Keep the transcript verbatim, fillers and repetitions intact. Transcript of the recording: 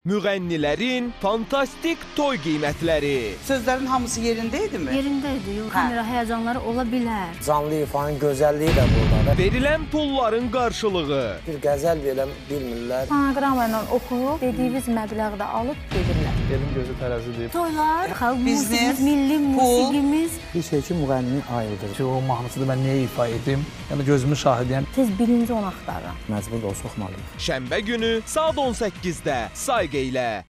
Müğənnilərin fantastik toy qiymətləri. Sözlərin hamısı yerindeydi mi? Yerindeydi. Kamera həyəcanları ola bilər. Canlı ifanın gözəlliyi də buradadır. Verilən pulların qarşılığı. Bir qəzəl belə bilmirlər. Fonoqrama ilə oxuyub, dediyiniz məbləğdə alıb gedirlər. Elin gözü tərəzidir. Toylar, xalq Biznes, musiqimiz, milli musiqimiz. Bir şey ki, müğənnini ayıldır. Ki, o mahnısını mən niyə ifa etdim? Yəni gözümün şahidiyəm. Tez birinci onu axtarıram. Məcbur da o soxmalıyıq. Şənbə günü saat on səkkizdə Sayğə ilə.